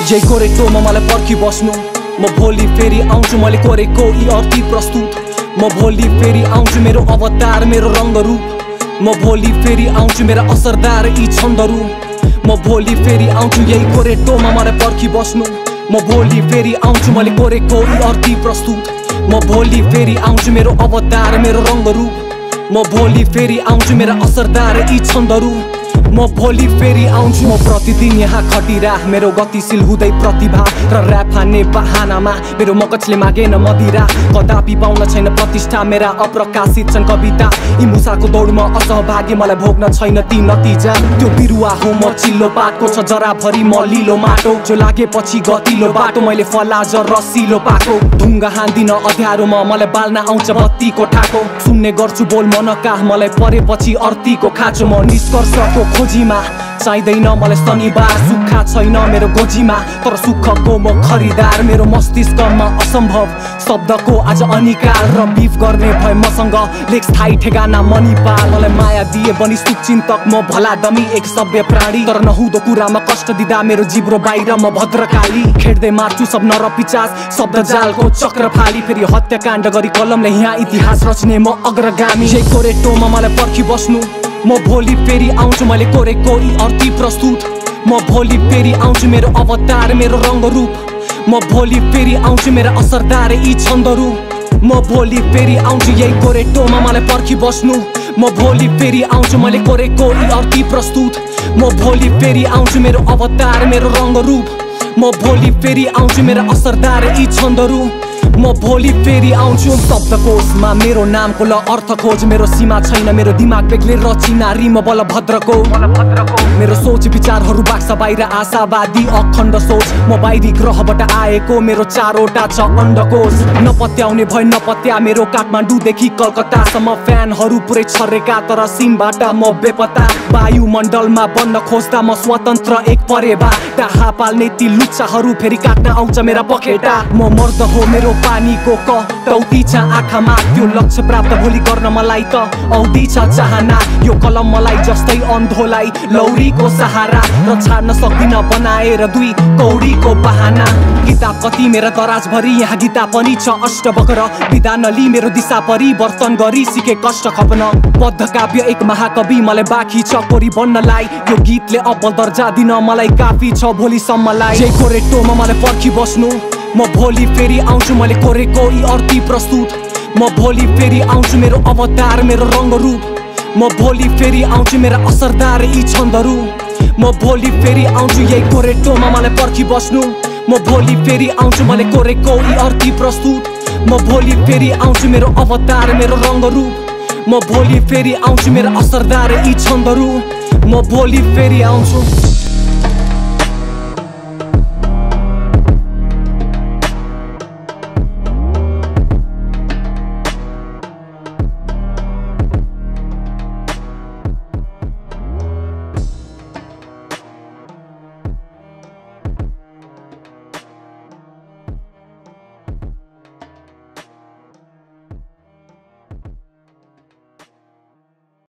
यही कोरेटोमा मलाई पर्खी बस्नु म भोलि फेरि आउँछु मैले कोरेको यी अर्थी प्रस्तुत म भोलि फेरि आउँछु मेरो अवतार मेरो रङ्गरूप म भोलि फेरि आउँछु मेरा असरदार यी छन्दहरू म भोलि फेरि आउँछु यही कोरेटोमा मलाई पर्खी बस्नु म भोलि फेरि आउँछु मैले कोरेको यी अर्थी प्रस्तुत म भोलि फेरि आउँछु मेरो अवतार मेरो रङ्गरूप म भोलि फेरि आउँछु मेरा असरदार यी छन्दहरू म भोलि फेरि आउँछु म प्रतिदिन यहाँ खटिरा मेरो गतिशील हुँदै प्रतिभा र ऱ्याप हान्ने बहानामा मेरो मगजले मागेन मदिरा कदापि पाउन छैन प्रतिष्ठा मेरा अप्रकाशित छन् कविता यी मुसाको दौडमा असहभागी मलाई भोग्न छैन ती नतिजा त्यो बिरुवा हो म चिल्लो पातको छ जराभरि म लिलो माटो जो लागेपछि गतिलो बाटो मैले फलाज रसिलो पाको ढुङ्गा हान्दिन अँध्यारोमा मलाई बाल्न आउँछ बत्तीको ठाको सुन्ने गर्छु बोल मनका मलाई परेपछि अर्तीको खाँचो म निष्कर्षको खोजीमा चाहिँदैन मलाई शनिबार सुक्खा छैन मेरो गोजीमा तर सुखको म खरिदार मेरो मस्तिष्कमा असम्भव शब्दको आज अनिकाल र बिफ गर्ने भए मसँग लेख स्थायी ठेगाना मणिपाल मलाई माया दिए बनी सुचिन्तक म भला दमी एक सभ्य प्राणी तर नहुँदो कुरामा कष्ट दिँदा मेरो जिब्रो बाहिर म भद्रकाली खेड्दै मार्छु सब नर पिचास शब्द जालको चक्र फाली फेरि हत्याकाण्ड गरी कलमले यहाँ इतिहास रच्ने म अग्रगामी यही कोरेटोमा मलाई पर्खी बस्नु म भोलि फेरि आउँछु मैले कोरेको यी अर्थी प्रस्तुत म भोलि फेरि आउँछु मेरो अवतार मेरो रङ्गरूप म भोलि फेरि आउँछु मेरा असरदार यी छन्दहरू म भोलि फेरि आउँछु यही कोरेटोमा मलाई पर्खी बस्नु म भोलि फेरि आउँछु मैले कोरेको यी अर्थी प्रस्तुत म भोलि फेरि आउँछु मेरो अवतार मेरो रङ्गरूप म भोलि फेरि आउँछु मेरा असरदार यी छन्दहरू म भोलि फेरि आउँछु शब्दकोशमा मेरो नामको ल अर्थ खोज मेरो सीमा छैन मेरो दिमाग बेग्लै रचिना रिम बल भद्रको मेरो सोच विचारहरू बाक्स बाहिर आशावादी अखण्ड सोच म बाहिरी ग्रहबाट आएको मेरो चारवटा छ अण्डकोश नपत्याउने भए नपत्या मेरो काठमाडौँदेखि कलकत्तासम्म फ्यानहरू पुरै छरेका तर सिमबाट म बेपत्ता वायुमण्डलमा बन्न खोज्दा म स्वतन्त्र एक परेवा टाहा पाल्ने ती लुच्चाहरू फेरि काट्न आउँछ मेरा पखेटा म मर्द हो मेरो पानीको कटौती छ आँखामा त्यो लक्ष्य प्राप्त भोलि गर्न मलाई त आउँदी छ चाहना यो कलम मलाई जस्तै अन्धोलाई लौरीको सहारा र छाड्न सक्दिन बनाएर दुई कौडीको बहाना किताब कति मेरा दराजभरि यहाँ गीता पनि छ अष्टवक्र विधा नली मेरो दिशा परिवर्तन गरी सिके कष्ट खप्न बद्ध काव्य एक महाकवि मलाई बाँकी छ कोरी बन्नलाई यो गीतले अब्बल दर्जा दिन मलाई काफी छ भोलिसम्मलाई यही कोरेटोमा मलाई पर्खी बस्नु म भोलि फेरि आउँछु मैले कोरेको यी अर्थी प्रस्तुत म भोलि फेरि आउँछु मेरो अवतार मेरो रङ्गरूप म भोलि फेरि आउँछु मेरा असरदार यी छन्दहरू म भोलि फेरि आउँछु यही कोरेटोमा मलाई पर्खी बस्नु म भोलि फेरि आउँछु मैले कोरेको यी अर्थी प्रस्तुत म भोलि फेरि आउँछु मेरो अवतार मेरो रङ्गरूप म भोलि फेरि आउँछु मेरा असरदार यी छन्दहरू म भोलि फेरि आउँछु